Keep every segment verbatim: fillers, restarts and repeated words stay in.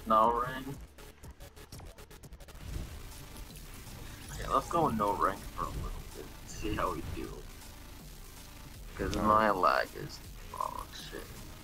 No rank. Okay, let's go no rank for a little bit. See how we do. Because my lag is oh shit.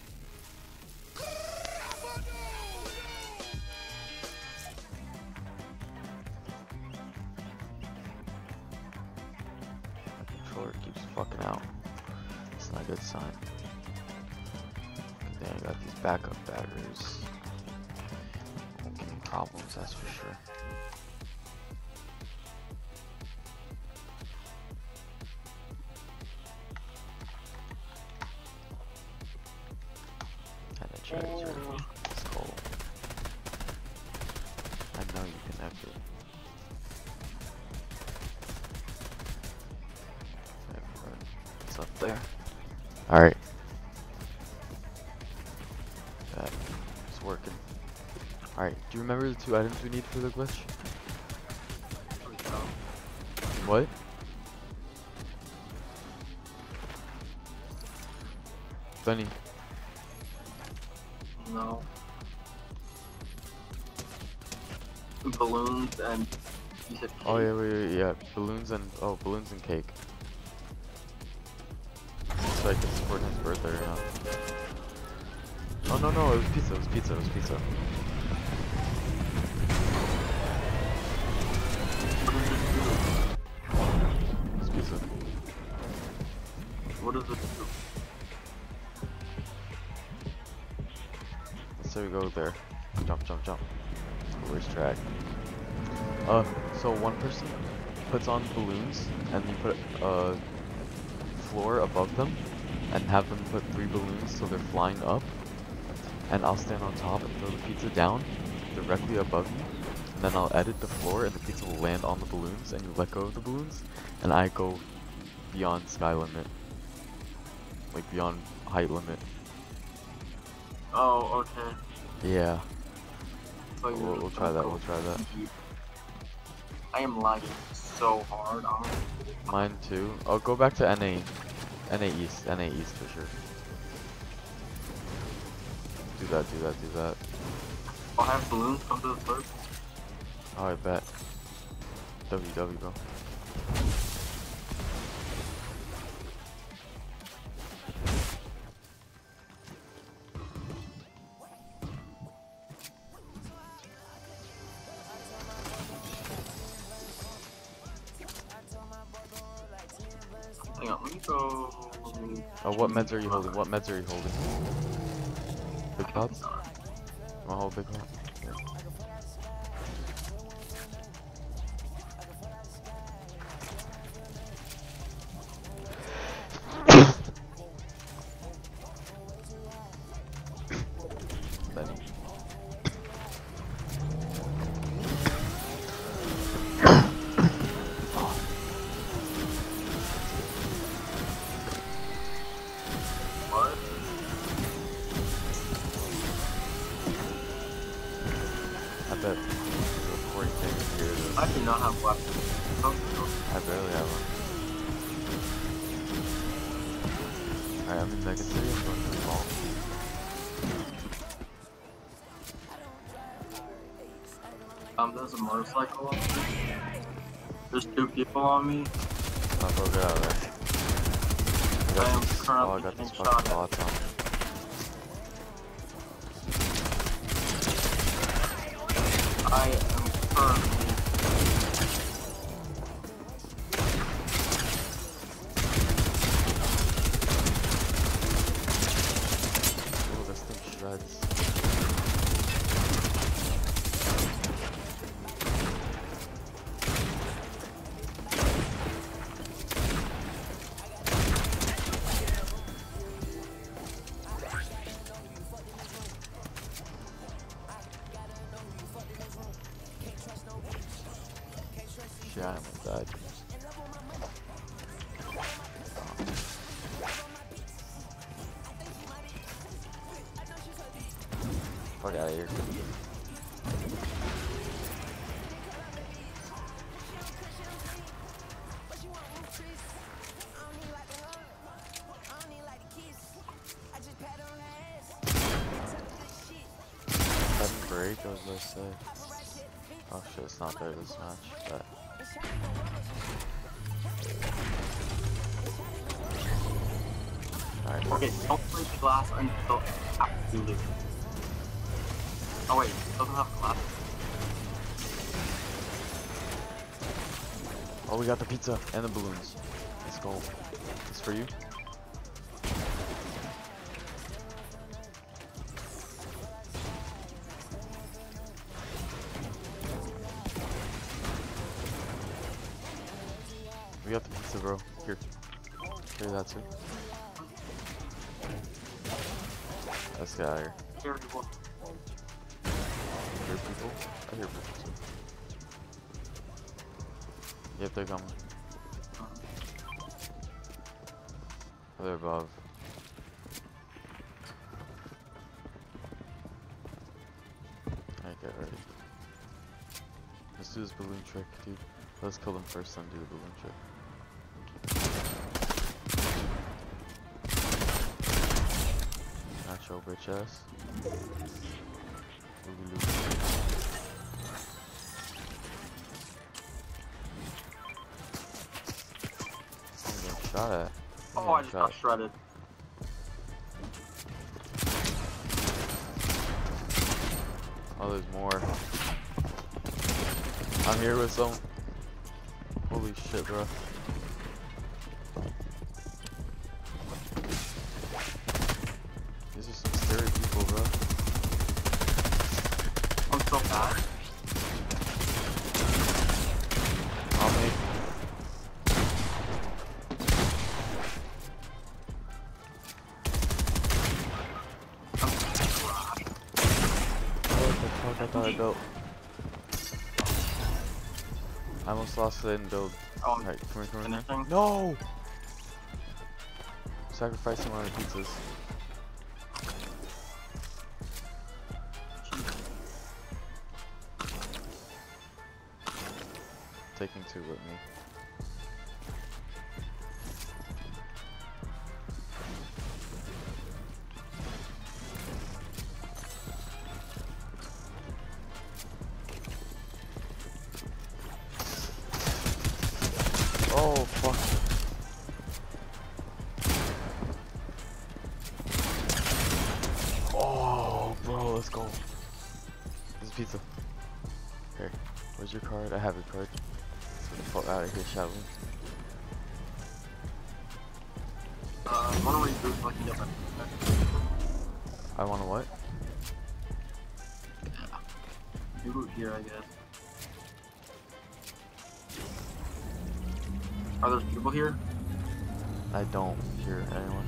Controller keeps fucking out. It's not a good sign. Then I got these backup batteries. Won't give me problems, that's for sure. And the cherries are it's cold. I know you connected. It's up there. Alright. That it's working. Alright, do you remember the two items we need for the glitch? What? Benny. No. Balloons and you said cake. Oh yeah, wait, wait, yeah, balloons and oh, balloons and cake. So I can support his birthday right now. Oh no no, it was pizza, it was pizza, it was pizza. It's pizza. What does it do? Let's say we go there. Jump, jump, jump. Where's track? Uh, so one person puts on balloons and you put a floor above them and have them put three balloons so they're flying up. And I'll stand on top and throw the pizza down directly above you. And then I'll edit the floor and the pizza will land on the balloons and you let go of the balloons. And I go beyond sky limit. Like beyond height limit. Oh, okay. Yeah. So We'll, we'll try that, we'll try that. I am lagging so hard on Mine too. I'll go back to N A. N A East. N A East for sure. Do that, do that, do that. I'll have balloons come to the first. Oh, I bet. W W go. Hang on, let me go. Oh, what meds are you holding? What meds are you holding? Big pots? Wanna hold big pot? Yeah. Benny. What? I bet the recording thing here is. I do not have weapons. Oh, no. I barely have one. Alright, I'm in Mega City, I'm going to the mall. Um, there's a motorcycle on me. There's two people on me. I'll go get out of there. I got I am these, oh, I currently got these getting fucking shot at. bots on me. I am currently. Oh, this thing shreds. Shit, I almost died. Fuck out of here. that break, I was gonna say. Oh shit, it's not there this match, but. Alright. Okay, don't break the glass until after you leave. Oh wait, it doesn't have glass. Oh, we got the pizza and the balloons. Let's go. This for you? We got the pizza, bro. Here. Carry that too. Let's get out of here. Here you go. Hear people? I hear people too. Yep, they're coming. They're above. Alright, get ready. Let's do this balloon trick, dude. Let's kill them first, then do the balloon trick. Nacho bitch ass. I'm getting shot at. I'm Oh, I getting just got shredded. Oh, there's more. I'm here with some. Holy shit, bro. These are some scary people, bro. I'm so bad. On me. What the fuck? I thought I built. I almost lost it and build. Oh, Alright, come here, come here. finishing. No! Sacrificing one of the pizzas. Taking two with me. Oh, fuck. Oh, bro, let's go. This is pizza. Here, where's your card? I have your card. Let's get the fuck out of here, shall we? Uh, one of these groups like you get I want to what? Yeah. You root here, I guess. Are there people here? I don't hear anyone.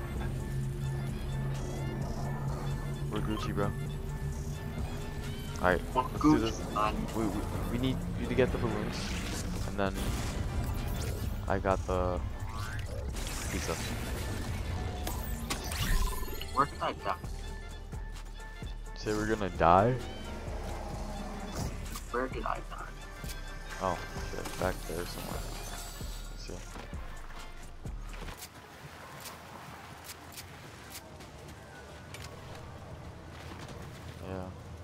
We're Gucci, bro. Alright, Well, let's do Gucci, this. man. We, we, we need you to get the balloons, and then I got the pizza. Where did I die? Say we're gonna die? Where did I die? Oh, shit, back there somewhere. Let's see. Yeah.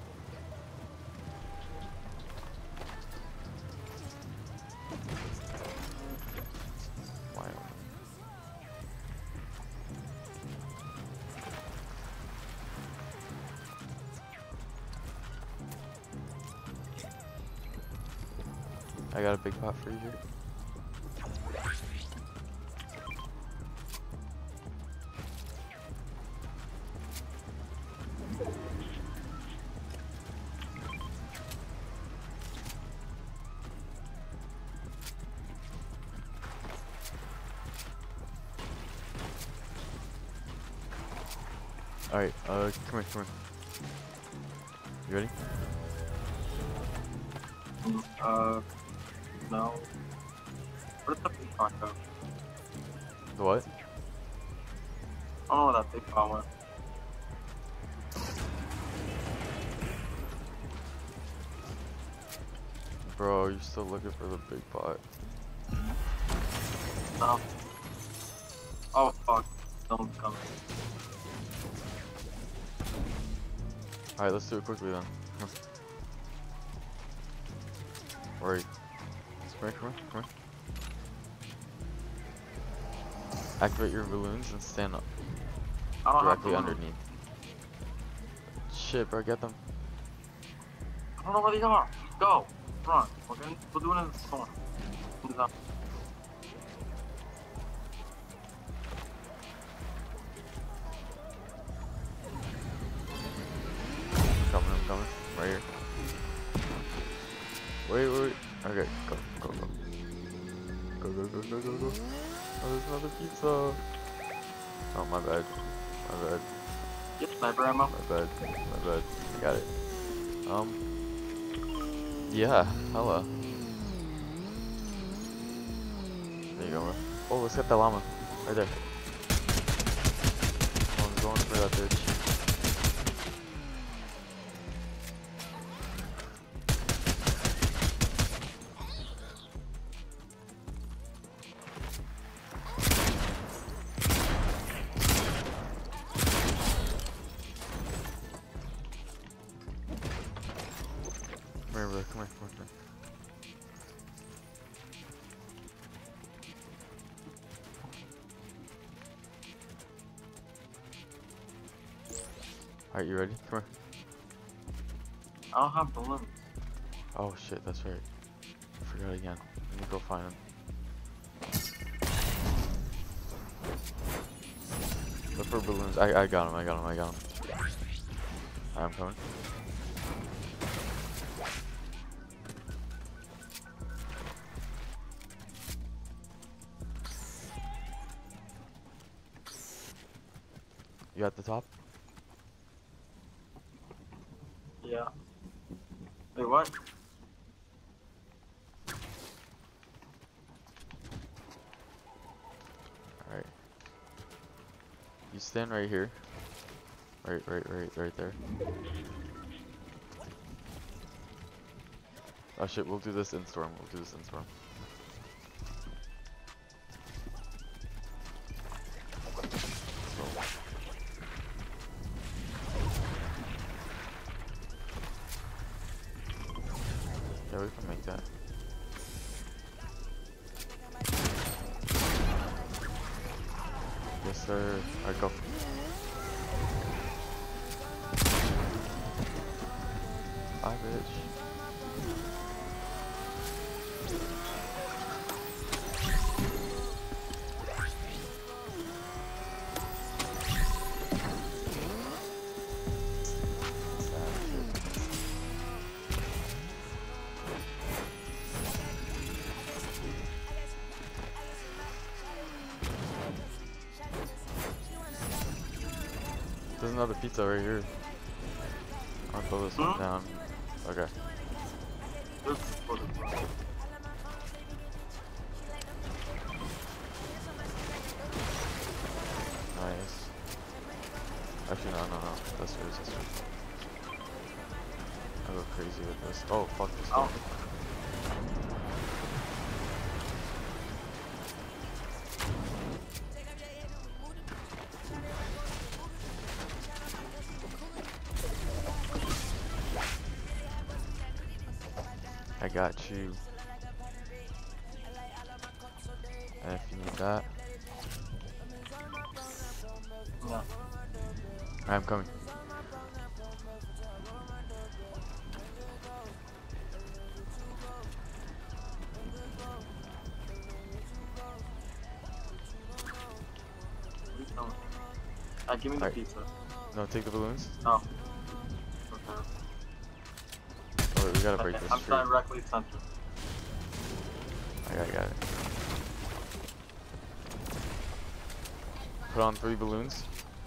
Wyoming. I got a big pot for you here. Alright, uh, come here, come here. You ready? Uh, no. Where's the big pot go? The what? I don't know where that big pot went. Bro, you're still looking for the big pot. No. Oh fuck. Someone's coming. Alright, let's do it quickly then. Where are you? Come here, come here, come here. Activate your balloons and stand up I don't directly have balloons. underneath. Shit, bro, get them. I don't know where they are. Go. Run. We're, gonna, we're doing it in the storm. Do that. I'm coming, I'm coming. Right here. Wait, wait, wait. Okay, go, go, go. Go, go, go, go, go, go. Oh, there's another pizza. Oh, my bad. My bad. Get sniper ammo. My bad. My bad. I got it. Um. Yeah, hella. There you go, bro. Oh, let's get that llama. Right there. Oh, I'm going for that bitch. Come here, bro. Come here, come here, come here. Alright, you ready? Come here. I don't have balloons. Oh shit, that's right. I forgot again. Let me go find him. Look for balloons. I, I got him, I got him, I got him. I'm coming. You at the top? Yeah. Wait, what? Alright. You stand right here. Right, right, right, right there. Oh shit, we'll do this in storm. We'll do this in storm. Yeah, we can make that. Yes, sir. Alright, go. Bye, bitch. There's another pizza right here. I'll throw this one down. Okay. This is for the Nice. Actually, no, no, no. That's yours, that's yours. I go crazy with this. Oh, fuck this. Oh. I got you. And if you need that, Yeah. I'm coming. Uh, give me the Alright. pizza. No, take the balloons. Oh. Okay. Oh, wait, we gotta break Okay, this I'm tree. directly centered. I got, I got it. Put on three balloons.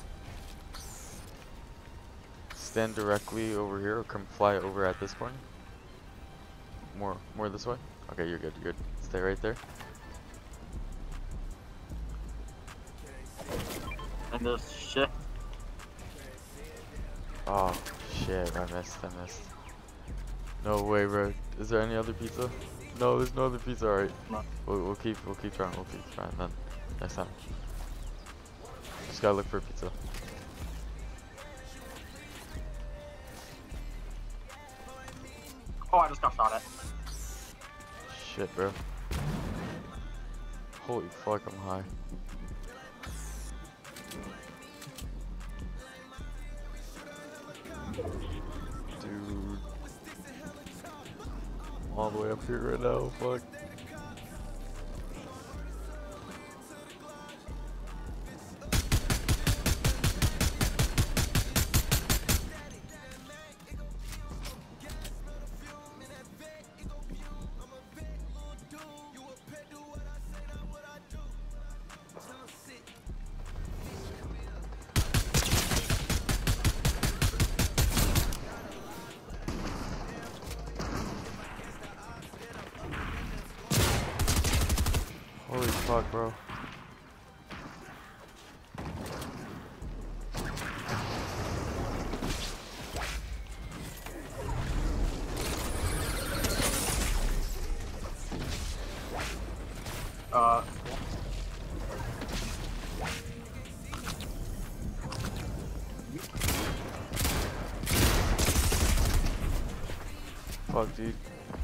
Stand directly over here, or come fly over at this point. More, more this way. Okay, you're good, you're good. Stay right there. And there's shit. Oh, shit, I missed, I missed. No way, bro. Is there any other pizza? No, there's no other pizza, alright. No. We'll, we'll keep, we'll keep trying, we'll keep trying then. Next time. Just gotta look for a pizza. Oh, I just got shot at. Shit, bro. Holy fuck, I'm high. Dude. I'm all the way up here right now, fuck. Holy fuck, bro. Uh. Fuck, dude.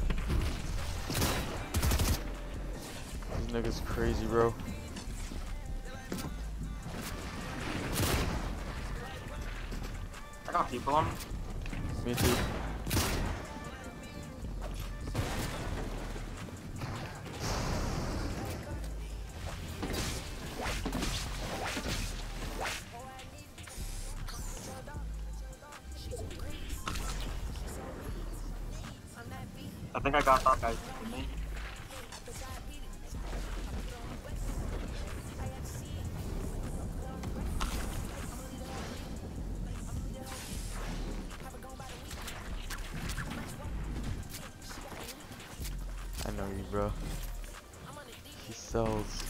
This nigga's crazy, bro. I got people on me. Me too. I think I got that guy with me. I know you, bro. He sells.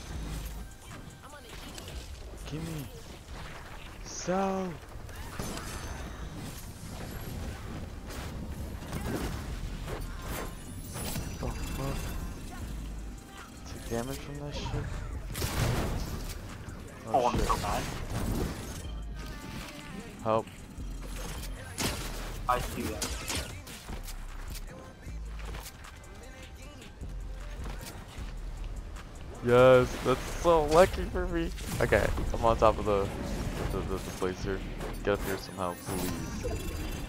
Gimme. Sell. Oh fuck. Take damage from that shit. Oh, Oh, I'm shit. so bad. Help. I see that. Yes, that's so lucky for me. Okay, I'm on top of the the, the, the place here. Get up here somehow, please.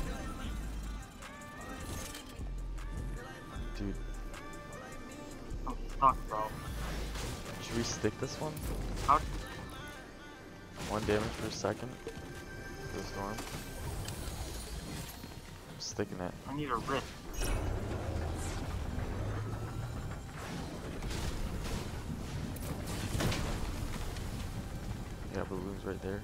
Dude, I'm stuck, bro. should we stick this one? How? One damage per second. The storm. I'm sticking it. I need a rift. Yeah, balloons right there.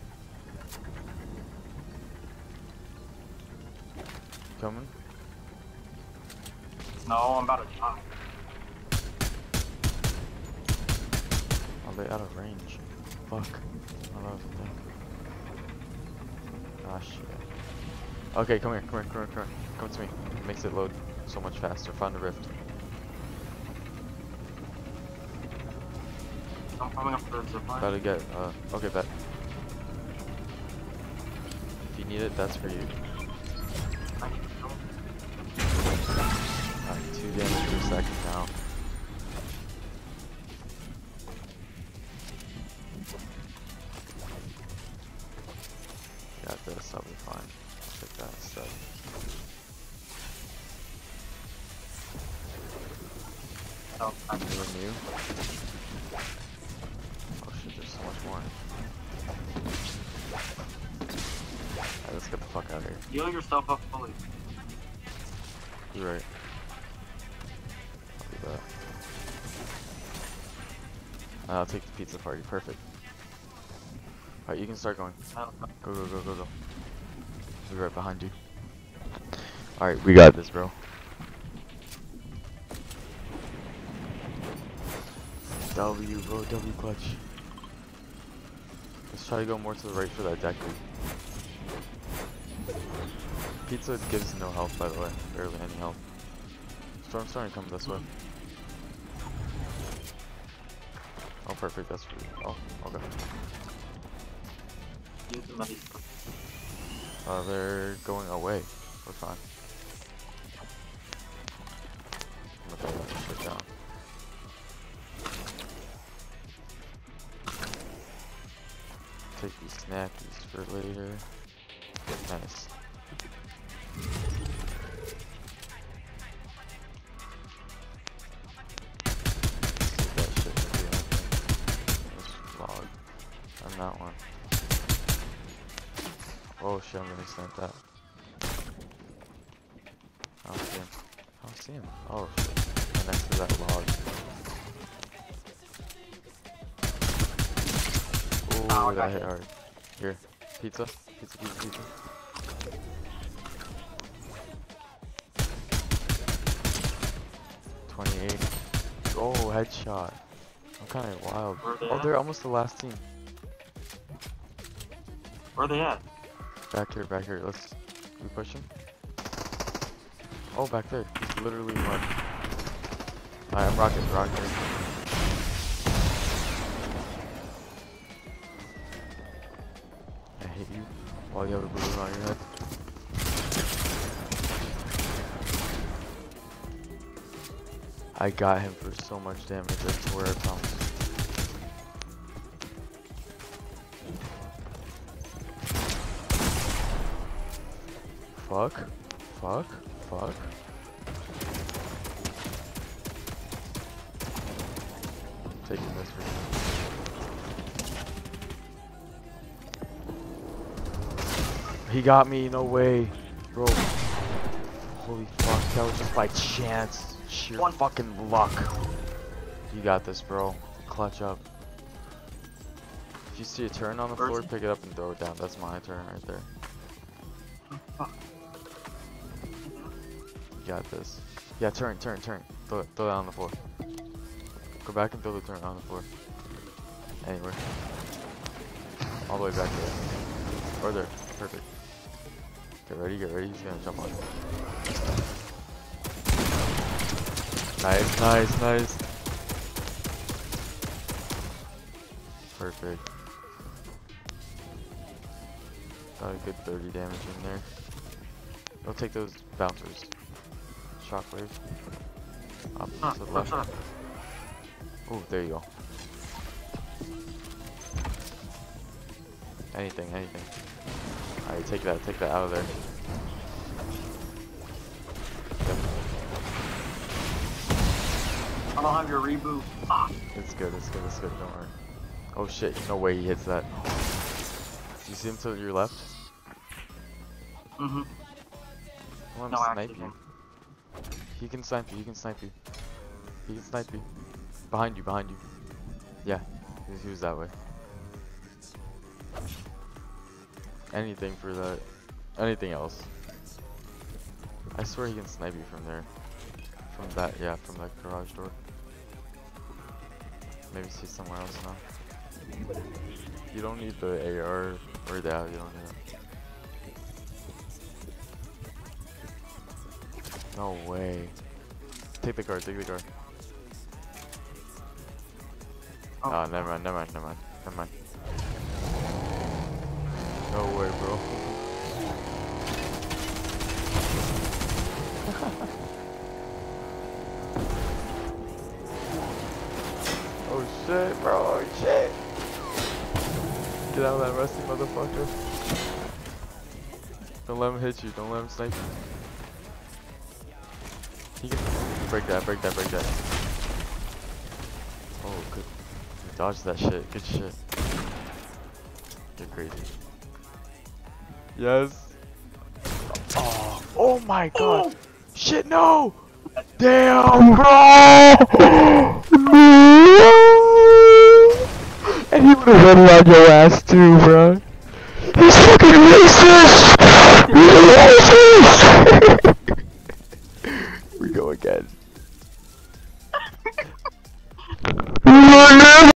Coming? No, I'm about to die. Are they out of range? Fuck. I don't know if they... Ah, shit. Okay, come here, come here, come here, come here. Come to me. It makes it load so much faster. Find the rift. I'm coming up the zip line. About to get, uh, okay, bet. If you need it, that's for you. I need to go. Alright, two damage per second now. Got this, I'll be fine. I'll take that instead. No, I need New and new. Oh shit, there's so much more. Alright, let's get the fuck out of here. heal yourself up fully. You're right. I'll do that. I'll take the pizza party, perfect. Alright, you can start going. No, no. Go, go, go, go, go. I'll be right behind you. Alright, we got this, bro. W, bro, W clutch. Let's try to go more to the right for that deck. Pizza gives no health, by the way. Barely any health. Storm's starting to come this way. Oh, perfect, that's for you. Oh, okay. Use the money. Uh, they're going away. We're fine. gonna throw that shit down. Take these snackies for later. Nice. See if that shit can do anything. Let's log on that one. Oh shit, I'm gonna snipe that. I don't see him. I don't see him. Oh shit. Right next to that log. Ooh, Oh, that gotcha. hit hard. Here. Pizza. Pizza, pizza, pizza. twenty-eight. Oh, headshot. I'm kinda wild. Where are they Oh, at? they're almost the last team. Where are they at? Back here, back here. Let's. We push him? Oh, back there. He's literally one. Alright, I'm rocking, rocking. I hate you while you have a balloon on your head. I got him for so much damage, I swear I promise. Fuck. Fuck. Fuck. Taking this for He got me, no way. Bro. Holy fuck, that was just by chance. Sheer One. fucking luck. You got this, bro. Clutch up. If you see a turn on the floor, pick it up and throw it down. That's my turn right there. Fuck. You got this. Yeah, turn, turn, turn. Throw it, throw it on the floor. Go back and throw the turn on the floor. Anywhere. All the way back there. Or there. Perfect. Get ready, get ready. He's gonna jump on you. Nice, nice, nice. Perfect. Got a good thirty damage in there. Go take those bouncers. Shockwave. Up Huh, to the what's left. up? Oh, there you go. Anything, anything. Alright, take that, take that out of there. I don't have your reboot. Fuck. It's good, it's good, it's good, don't worry. Oh shit, no way he hits that. Do you see him to your left? Mm-hmm. I want No, to I snipe actually you. He can snipe you, he can snipe you. He can snipe you. Behind you, behind you. Yeah, he was that way. Anything for that. Anything else. I swear he can snipe you from there. From that, yeah, from that garage door. Maybe see somewhere else now. You don't need the A R or that, you don't need it. No way. Take the card, take the card. Oh, Oh, never mind, never mind, never mind, never mind. No way, bro. Oh shit, bro, oh shit. Get out of that rusty motherfucker. Don't let him hit you, don't let him snipe you. He can break that, break that, break that. Oh, good. You dodged that shit, good shit. You're crazy. Yes. Oh, oh my god. Oh. Shit, no! Damn, bro! And he would've run around your ass too, bro. He's fucking racist! He's racist! We go again.